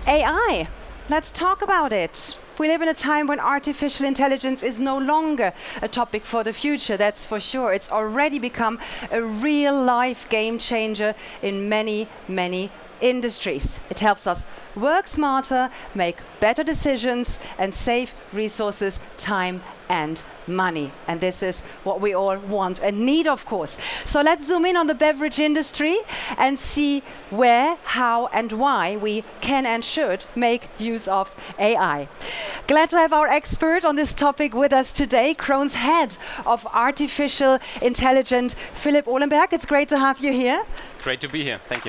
AI. Let's talk about it. We live in a time when artificial intelligence is no longer a topic for the future, that's for sure. It's already become a real-life game changer in many, many industries. It helps us work smarter, make better decisions, and save resources, time, and money. And this is what we all want and need, of course. So let's zoom in on the beverage industry and see where, how, and why we can and should make use of AI. Glad to have our expert on this topic with us today, Krones Head of Artificial Intelligence, Philipp Olenberg. It's great to have you here. Great to be here. Thank you.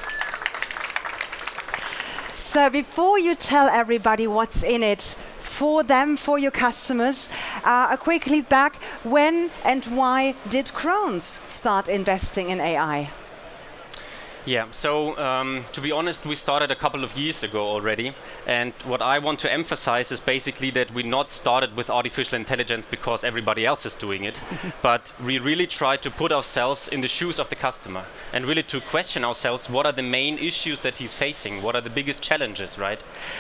So before you tell everybody what's in it for them, for your customers, a quick lead back. When and why did Krones start investing in AI? Yeah, so to be honest, we started a couple of years ago already. And what I want to emphasize is basically that we not started with artificial intelligence because everybody else is doing it, but we really try to put ourselves in the shoes of the customer and really to question ourselves, what are the main issues that he's facing? What are the biggest challenges, right?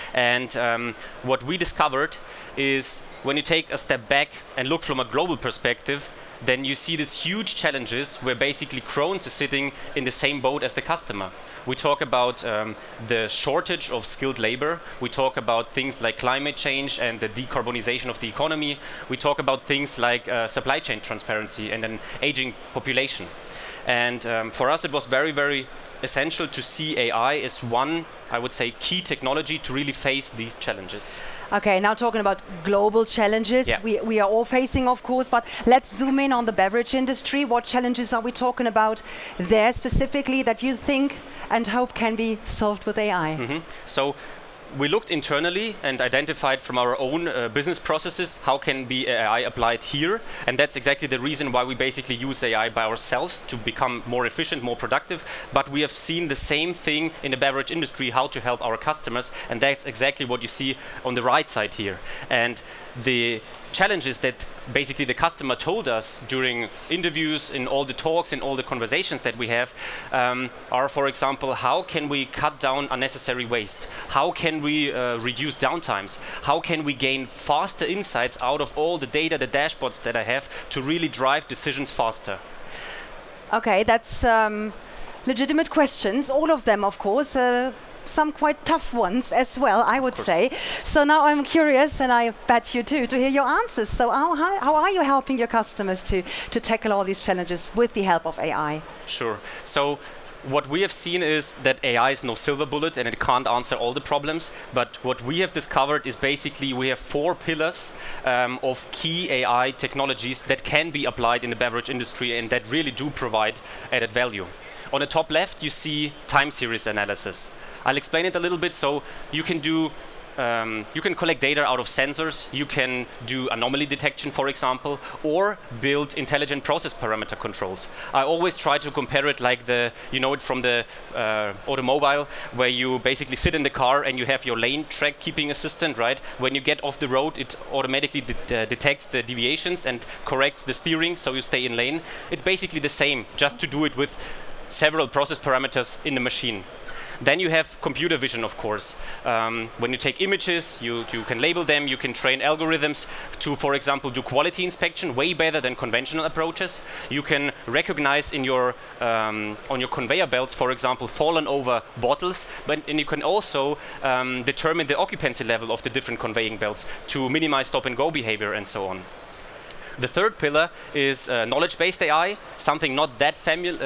And what we discovered is when you take a step back and look from a global perspective, then you see these huge challenges where basically Krones is sitting in the same boat as the customer. We talk about the shortage of skilled labor. We talk about things like climate change and the decarbonization of the economy. We talk about things like supply chain transparency and an aging population. And for us, it was very, very essential to see AI as one, I would say, key technology to really face these challenges. Okay, now talking about global challenges, yeah. we are all facing, of course, but let's zoom in on the beverage industry. What challenges are we talking about there specifically that you think and hope can be solved with AI? Mm-hmm. So we looked internally and identified from our own business processes how can be AI applied here, and that's exactly the reason why we basically use AI by ourselves to become more efficient, more productive. But we have seen the same thing in the beverage industry, how to help our customers, and that's exactly what you see on the right side here. And the challenges that basically the customer told us during interviews, in all the talks, in all the conversations that we have, are, for example, how can we cut down unnecessary waste? How can we reduce downtimes? How can we gain faster insights out of all the data, the dashboards that I have to really drive decisions faster? Okay, that's legitimate questions, all of them, of course. Some quite tough ones as well, I would say. So now I'm curious, and I bet you too, to hear your answers. So how are you helping your customers to tackle all these challenges with the help of AI? Sure. So what we have seen is that AI is no silver bullet and it can't answer all the problems. But what we have discovered is basically we have 4 pillars of key AI technologies that can be applied in the beverage industry and that really do provide added value. On the top left, you see time series analysis. I'll explain it a little bit. So you can do, you can collect data out of sensors, you can do anomaly detection, for example, or build intelligent process parameter controls. I always try to compare it like you know it from the automobile, where you basically sit in the car and you have your lane track keeping assistant, right? When you get off the road, it automatically detects the deviations and corrects the steering so you stay in lane. It's basically the same, just to do it with several process parameters in the machine. Then you have computer vision, of course. When you take images, you can label them, you can train algorithms to, for example, do quality inspection way better than conventional approaches. You can recognize in your, on your conveyor belts, for example, fallen over bottles, and you can also determine the occupancy level of the different conveying belts to minimize stop-and-go behavior and so on. The third pillar is knowledge-based AI, something not that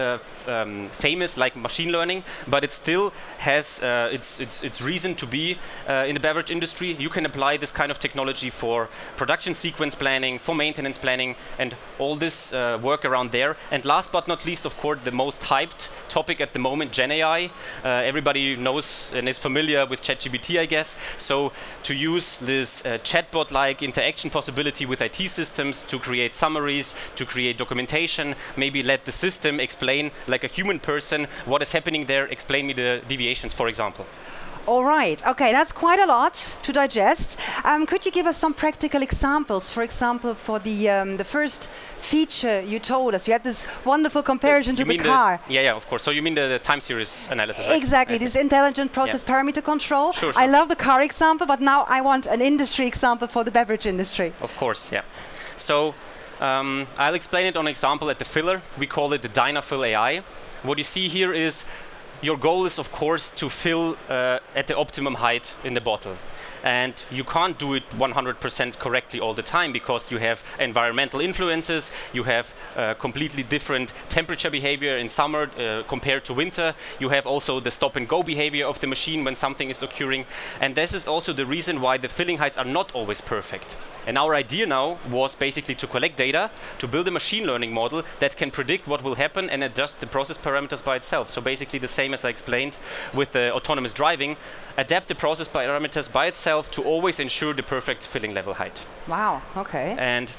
famous like machine learning, but it still has its reason to be in the beverage industry. You can apply this kind of technology for production sequence planning, for maintenance planning, and all this work around there. And last but not least, of course, the most hyped topic at the moment, Gen AI. Everybody knows and is familiar with ChatGPT, I guess. So to use this chatbot-like interaction possibility with IT systems to create summaries, to create documentation, maybe let the system explain, like a human person, what is happening there, explain me the deviations, for example. All right. Okay, that's quite a lot to digest. Could you give us some practical examples? For example, for the first feature you told us, you had this wonderful comparison to the car. Yeah, of course. So you mean the time series analysis, right? Exactly. This intelligent process parameter control. Sure. I love the car example, but now I want an industry example for the beverage industry. Of course, yeah. So I'll explain it on an example at the filler. We call it the Dynafill AI. What you see here is your goal is, of course, to fill at the optimum height in the bottle. And you can't do it 100% correctly all the time because you have environmental influences, you have completely different temperature behavior in summer compared to winter. You have also the stop and go behavior of the machine when something is occurring. And this is also the reason why the filling heights are not always perfect. And our idea now was basically to collect data, to build a machine learning model that can predict what will happen and adjust the process parameters by itself. So basically the same as I explained with the autonomous driving, adapt the process parameters by itself to always ensure the perfect filling level height. Wow, okay. And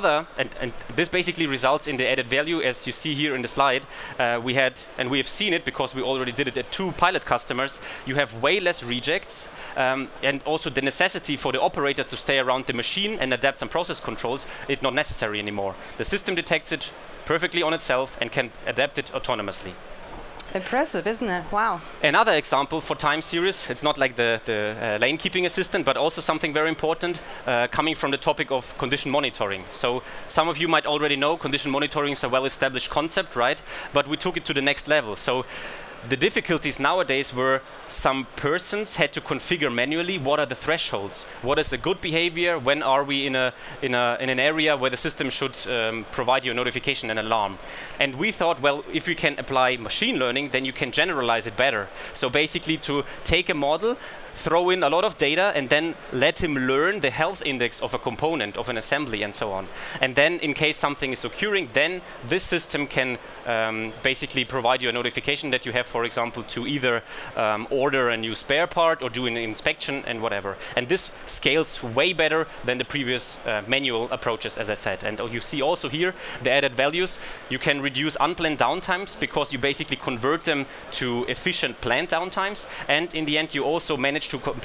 this basically results in the added value, as you see here in the slide. We have seen it because we already did it at 2 pilot customers. You have way less rejects, and also the necessity for the operator to stay around the machine and adapt some process controls is not necessary anymore. The system detects it perfectly on itself and can adapt it autonomously. Impressive, isn't it? Wow. Another example for time series, it's not like the lane keeping assistant, but also something very important coming from the topic of condition monitoring. So some of you might already know condition monitoring is a well-established concept, right? But we took it to the next level. So the difficulties nowadays were some persons had to configure manually what are the thresholds, what is the good behavior, when are we in an area where the system should provide you a notification and alarm. And we thought, well, if you can apply machine learning, then you can generalize it better. So basically to take a model, throw in a lot of data and then let him learn the health index of a component, of an assembly and so on. And then in case something is occurring, then this system can basically provide you a notification that you have, for example, to either order a new spare part or do an inspection and whatever. And this scales way better than the previous manual approaches, as I said. And you see also here the added values. You can reduce unplanned downtimes because you basically convert them to efficient planned downtimes. And in the end, you also manage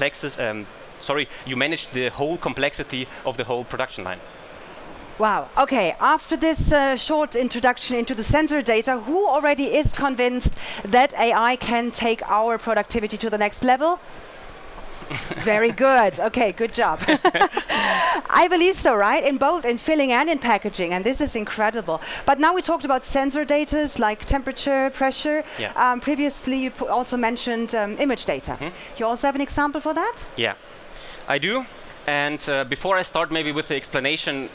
you manage the whole complexity of the whole production line. Wow. Okay. After this short introduction into the sensor data, who already is convinced that AI can take our productivity to the next level? Very good. Okay, good job. I believe so, right? In both in filling and in packaging, and this is incredible. But now we talked about sensor data like temperature, pressure. Yeah. Previously, you also mentioned image data. Mm-hmm. You also have an example for that? Yeah, I do. And before I start maybe with the explanation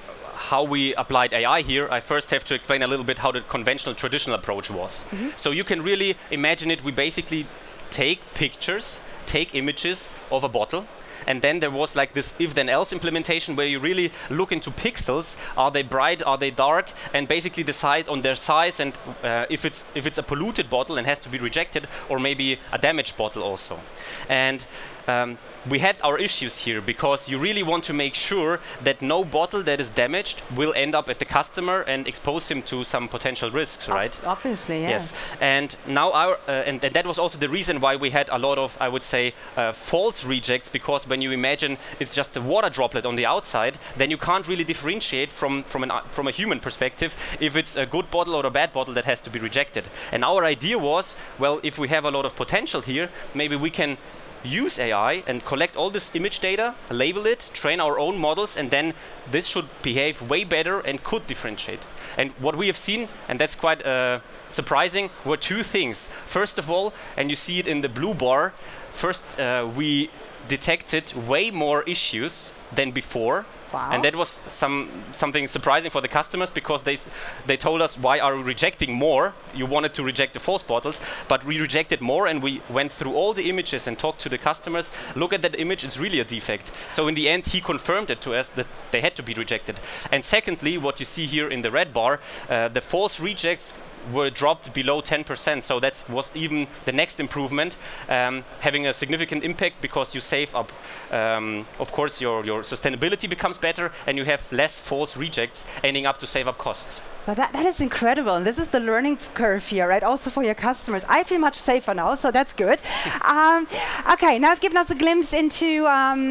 how we applied AI here, I first have to explain a little bit how the conventional traditional approach was. Mm-hmm. So you can really imagine it, we basically take pictures, take images of a bottle, and then there was like this if-then-else implementation where you really look into pixels. Are they bright? Are they dark? And basically decide on their size and if it's a polluted bottle and has to be rejected, or maybe a damaged bottle also. And we had our issues here because you really want to make sure that no bottle that is damaged will end up at the customer and expose him to some potential risks, right? Obviously, yes. And now and that was also the reason why we had a lot of, I would say, false rejects, because when you imagine it's just a water droplet on the outside, then you can't really differentiate from a human perspective if it's a good bottle or a bad bottle that has to be rejected. And our idea was, well, if we have a lot of potential here, maybe we can use AI and collect all this image data, label it, train our own models, and then this should behave way better and could differentiate. And what we have seen, and that's quite surprising, were 2 things. First of all, and you see it in the blue bar, first we detected way more issues than before. Wow. And that was something surprising for the customers, because they told us, why are we rejecting more? You wanted to reject the false bottles, but we rejected more, and we went through all the images and talked to the customers. Look at that image, it's really a defect. So in the end, he confirmed it to us that they had to be rejected. And secondly, what you see here in the red bar, the false rejects were dropped below 10%, so that was even the next improvement, having a significant impact, because you save up, of course, your your sustainability becomes better, and you have less false rejects, ending up to save up costs. But that is incredible, and this is the learning curve here, right? Also for your customers. I feel much safer now, so that's good. Okay, now I've given us a glimpse into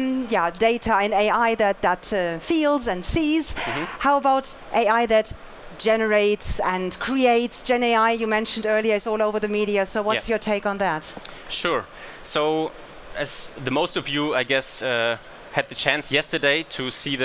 data and AI that feels and sees. How about AI that generates and creates? Gen AI, you mentioned earlier, is all over the media. So what's your take on that? Sure. So as the most of you, I guess, had the chance yesterday to see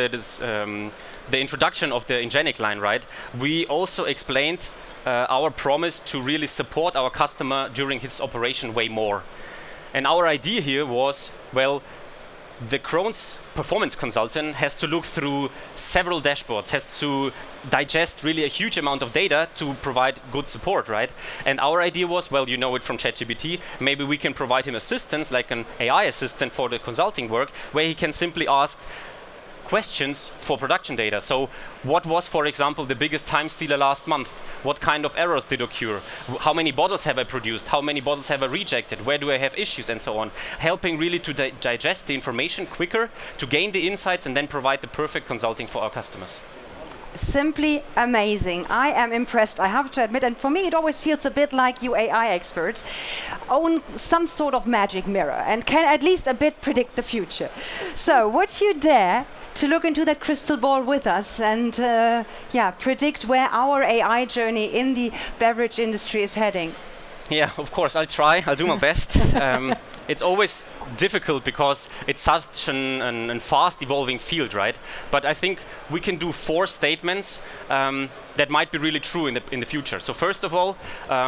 the introduction of the Ingenic line, right? We also explained our promise to really support our customer during his operation way more. And our idea here was, well, the Krones performance consultant has to look through several dashboards, has to digest really a huge amount of data to provide good support, right? And our idea was, well, you know it from ChatGPT, maybe we can provide him assistance, like an AI assistant for the consulting work, where he can simply ask questions for production data. So what was, for example, the biggest time stealer last month? What kind of errors did occur? How many bottles have I produced? How many bottles have I rejected? Where do I have issues? And so on. Helping really to digest the information quicker, to gain the insights, and then provide the perfect consulting for our customers. Simply amazing. I am impressed, I have to admit. And for me, it always feels a bit like you AI experts own some sort of magic mirror and can at least a bit predict the future. So would you dare to look into that crystal ball with us and predict where our AI journey in the beverage industry is heading? Yeah, of course, I'll try. I'll do my best. It's always difficult because it's such an fast evolving field, right? But I think we can do 4 statements that might be really true in the future. So first of all,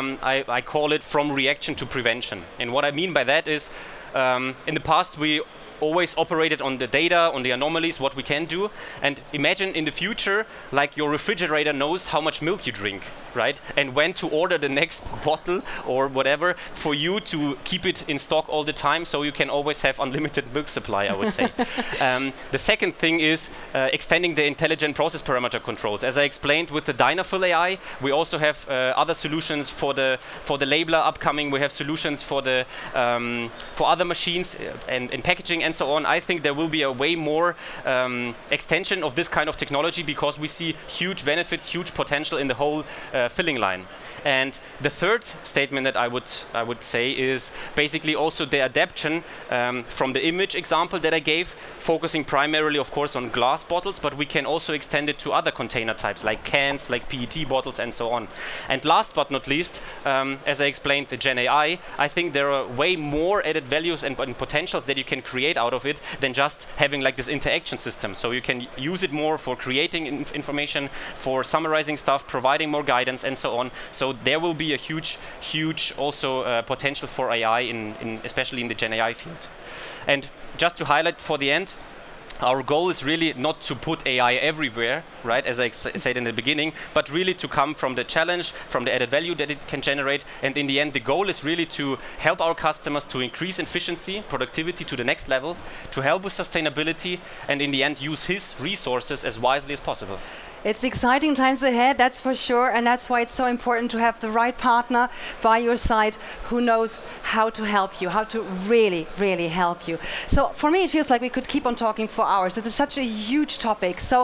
I call it from reaction to prevention. And what I mean by that is, in the past we always operated on the data, on the anomalies, what we can do. And imagine in the future, like your refrigerator knows how much milk you drink, right? And when to order the next bottle or whatever for you to keep it in stock all the time, so you can always have unlimited milk supply, I would say. The second thing is extending the intelligent process parameter controls. As I explained with the Dynafill AI, we also have other solutions for the labeler upcoming. We have solutions for the for other machines and packaging and so on. I think there will be a way more extension of this kind of technology because we see huge benefits, huge potential in the whole filling line. And the third statement that I would say is basically also the adaptation from the image example that I gave, focusing primarily, of course, on glass bottles, but we can also extend it to other container types like cans, like PET bottles, and so on. And last but not least, as I explained, the Gen AI, I think there are way more added values and potentials that you can create out of it than just having like this interaction system. So you can use it more for creating information, for summarizing stuff, providing more guidance, and so on. So there will be a huge also potential for AI especially in the Gen AI field. And just to highlight for the end, our goal is really not to put AI everywhere, right, as I said in the beginning, but really to come from the challenge, from the added value that it can generate. And in the end, the goal is really to help our customers to increase efficiency, productivity to the next level, to help with sustainability, and in the end, use his resources as wisely as possible. It's exciting times ahead, that's for sure, and that's why it's so important to have the right partner by your side who knows how to help you, how to really, really help you. So for me, it feels like we could keep on talking for hours. It's such a huge topic. So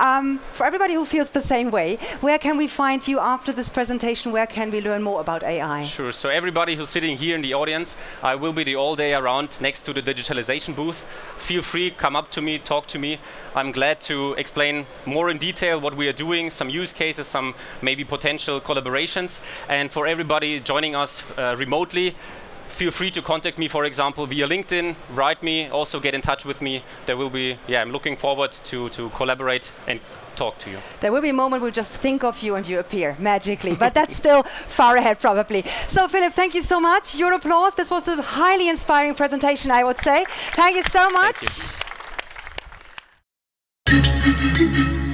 for everybody who feels the same way, where can we find you after this presentation? Where can we learn more about AI? Sure. So everybody who's sitting here in the audience, I will be the all day around next to the digitalization booth. Feel free, come up to me, talk to me. I'm glad to explain more in detail what we are doing, some use cases, some maybe potential collaborations. And for everybody joining us remotely, feel free to contact me, for example, via LinkedIn, write me, also get in touch with me. There will be, I'm looking forward to collaborate and talk to you. There will be a moment we'll just think of you and you appear magically, but that's still far ahead probably. So Philipp, thank you so much. Your applause. This was a highly inspiring presentation, I would say. Thank you so much. Thank you.